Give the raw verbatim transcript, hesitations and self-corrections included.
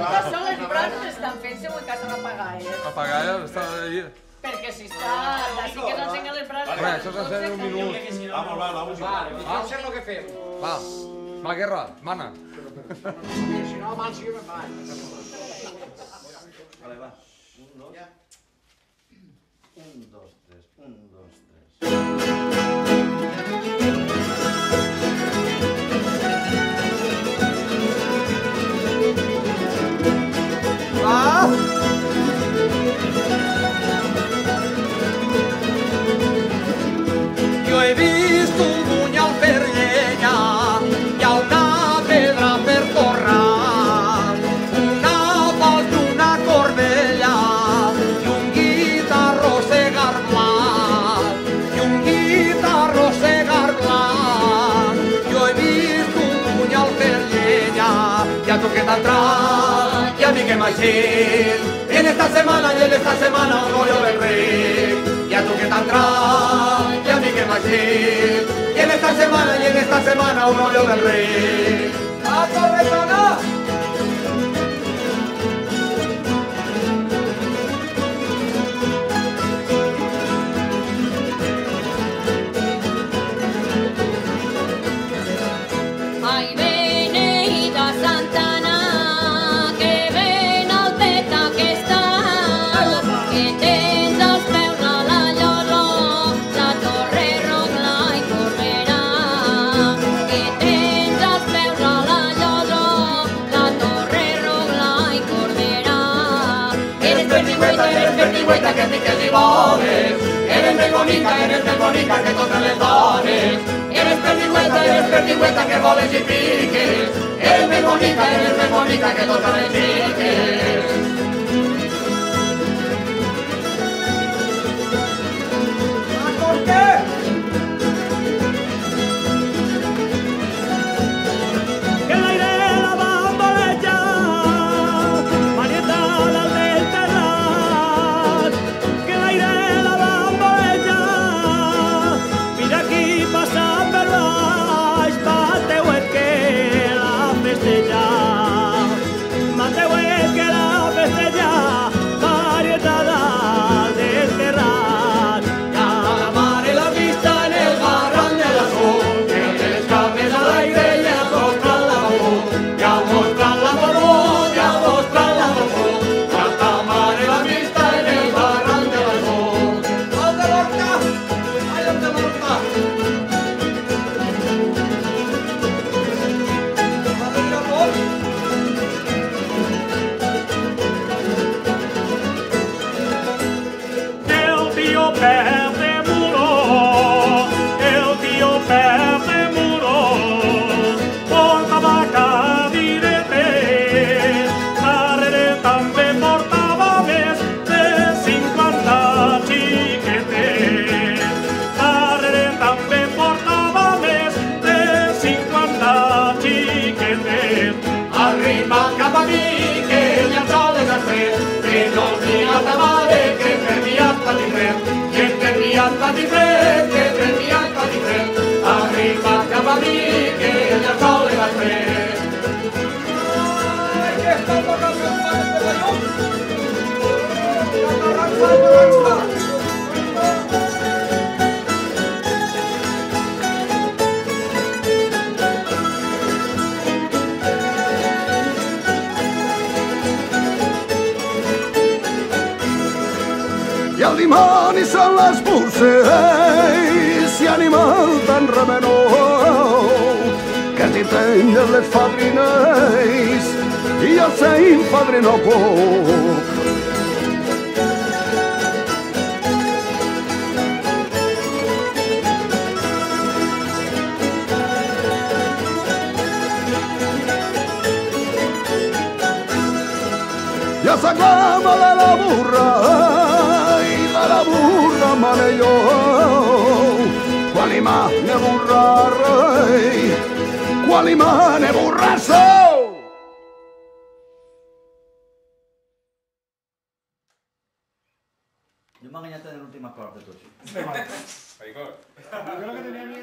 Aquestes són les bromes que estan fent-se en casa de Pagaia. A Pagaia està allà. Perquè si està... Així que no ensenyen les bromes... Bé, això s'encén un minut. Vamos, va, la música. Va, això és el que fem. Va, va, Guerra, mana. Si no, mal sí que me'n vaig. Vale, va. Un, dos. Un, dos, tres. Un, dos, tres. Va! Jo he vist un bunyol per llenya i a una pedra per torrar, una vols i una corbella i un guitarro segar blanc, i un guitarro segar blanc. Jo he vist un bunyol per llenya i a tu que t'ha entrat i a mi que m'ha eixit en esta semana y en esta semana un rollo del rey. Y a tu que t'ha entrat y a mi que m'ha eixit y en esta semana y en esta semana un rollo del rey. ¡A Torretona! Ai, beneïda Santana, que ben alteta que estàs, que tens els peus a la llosa, la torre Rogla i Corbera. Que tens els peus a la llosa, la torre Rogla i Corbera. Eres perdigüeta, eres perdigüeta, que piques i voles. Eres més bonica, eres més bonica que totes les dones. Eres perdigüeta, eres perdigüeta, que voles i piques. Eres més bonica, eres més bonica que totes les xiques. ¿Por qué? Que el aire la bambolea, Marieta la del Terrat. Que el aire la bambolea, mira aquí passa per baix, Mateuet que la festeja, Mateuet que la festeja, Marieta la del Terrat. Ya la mare la vista en el barran de la Sol, que les cames a l'aire i ha mostrat la bombó, ja ha mostrat la bombó, ja ha mostrat la bombó. Ya ta mare la vista en el barran de la Sol. ¡Al de l'Horta! ¡Ai, al de l'Horta! Va venir a por? El tío Pepe muro, el tío Pepe muro, portava cadiretes, darrere també portava més de cinquanta xiquetes. Darrere també portava més de cinquanta xiquetes. Arriba cap a mi, que el llençol és estret, que no diga ta mare que per mi has patit fred, que per mi has patit fred, que per mi has patit fred. Arriba cap a mi, que el llençol és estret. Ai, que està tocant els pares de la llum! Ja t'arranca, t'arranca! I el dimoni són les puces i animal tan remenut que si tenen les fadrines i el sein padre no puc. Ja s'aclama de la burra i de la burra mare jo, quan li mane burra rei, quan li mane burra sou. Yo me he engañado en el último acorde de tots. Ahí, claro. Yo lo que tenía miedo